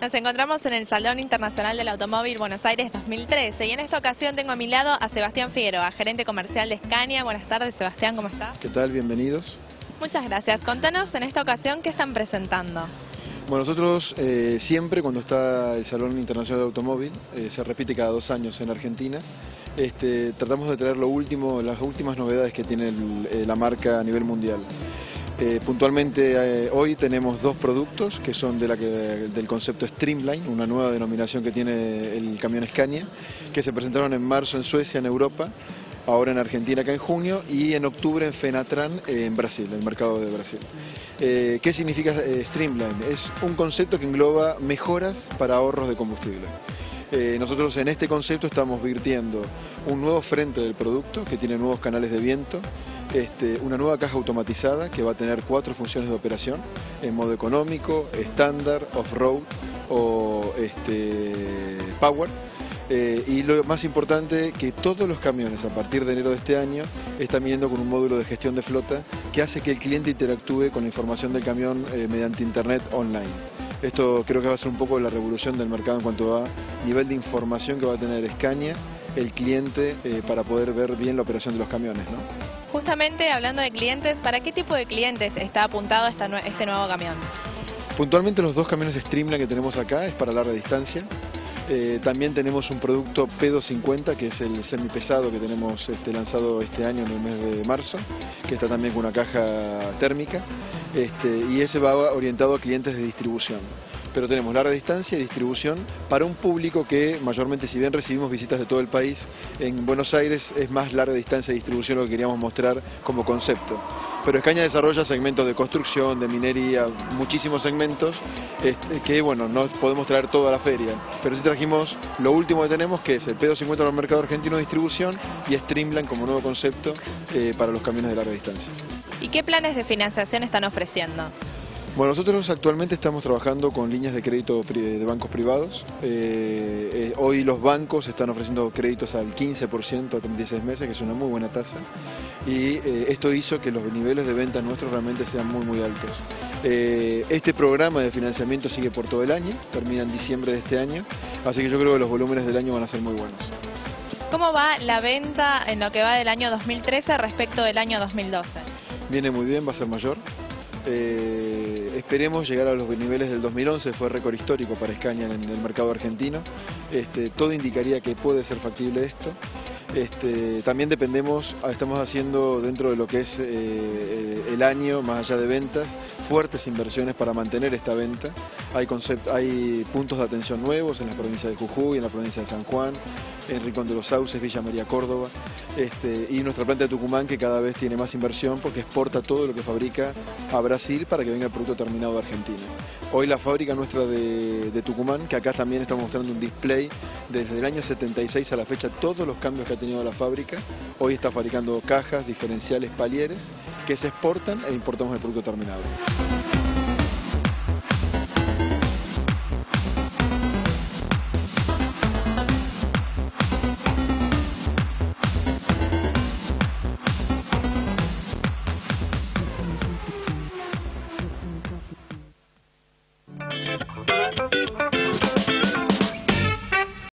Nos encontramos en el Salón Internacional del Automóvil Buenos Aires 2013 y en esta ocasión tengo a mi lado a Sebastián Figueroa, gerente comercial de Scania. Buenas tardes, Sebastián, ¿cómo estás? ¿Qué tal? Bienvenidos. Muchas gracias. Contanos en esta ocasión qué están presentando. Bueno, nosotros siempre cuando está el Salón Internacional del Automóvil, se repite cada 2 años en Argentina, tratamos de traer lo último, las últimas novedades que tiene la marca a nivel mundial. Puntualmente hoy tenemos 2 productos que son del concepto Streamline, una nueva denominación que tiene el camión Scania, que se presentaron en marzo en Suecia, en Europa, ahora en Argentina acá en junio y en octubre en Fenatran en Brasil, en el mercado de Brasil. ¿Qué significa Streamline? Es un concepto que engloba mejoras para ahorros de combustible. Nosotros en este concepto estamos virtiendo un nuevo frente del producto que tiene nuevos canales de viento, una nueva caja automatizada que va a tener 4 funciones de operación en modo económico, estándar, off-road o power. Y lo más importante, que todos los camiones a partir de enero de este año están viniendo con un módulo de gestión de flota que hace que el cliente interactúe con la información del camión mediante internet online. Esto creo que va a ser un poco la revolución del mercado en cuanto a nivel de información que va a tener Scania, el cliente, para poder ver bien la operación de los camiones, ¿no? Justamente hablando de clientes, ¿para qué tipo de clientes está apuntado este nuevo camión? Puntualmente los 2 camiones Streamline que tenemos acá es para larga distancia. También tenemos un producto P250 que es el semipesado que tenemos lanzado este año en el mes de marzo, que está también con una caja térmica, y ese va orientado a clientes de distribución. Pero tenemos larga distancia y distribución para un público que mayormente, si bien recibimos visitas de todo el país, en Buenos Aires es más larga distancia y distribución lo que queríamos mostrar como concepto. Pero Scania desarrolla segmentos de construcción, de minería, muchísimos segmentos que bueno, no podemos traer toda la feria, pero sí trajimos lo último que tenemos, que es el P250 para el mercado argentino de distribución y Streamline como nuevo concepto para los camiones de larga distancia. ¿Y qué planes de financiación están ofreciendo? Bueno, nosotros actualmente estamos trabajando con líneas de crédito de bancos privados. Hoy los bancos están ofreciendo créditos al 15% a 36 meses, que es una muy buena tasa. Y esto hizo que los niveles de venta nuestros realmente sean muy altos. Este programa de financiamiento sigue por todo el año, termina en diciembre de este año, así que yo creo que los volúmenes del año van a ser muy buenos. ¿Cómo va la venta en lo que va del año 2013 respecto del año 2012? Viene muy bien, va a ser mayor. Esperemos llegar a los niveles del 2011, fue récord histórico para Scania en el mercado argentino. Todo indicaría que puede ser factible esto. También estamos haciendo dentro de lo que es el año, más allá de ventas, fuertes inversiones para mantener esta venta. Hay puntos de atención nuevos en la provincia de Jujuy, en la provincia de San Juan, en Rincón de los Sauces, Villa María, Córdoba, y nuestra planta de Tucumán, que cada vez tiene más inversión porque exporta todo lo que fabrica a Brasil para que venga el producto terminado de Argentina. Hoy la fábrica nuestra de Tucumán, que acá también estamos mostrando un display desde el año 76 a la fecha, todos los cambios que ha tenido la fábrica, hoy está fabricando cajas, diferenciales, palieres, que se exportan e importamos el producto terminado.